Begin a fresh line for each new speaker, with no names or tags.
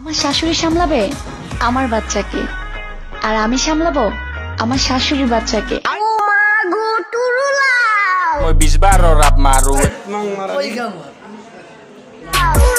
আমার শাশুড়ি সামলাবে আমার বাচ্চাকে, আর আমি সামলাবো আমার শাশুড়ির বাচ্চাকে।
Mo'y bisbaro rap maru.
Oigan,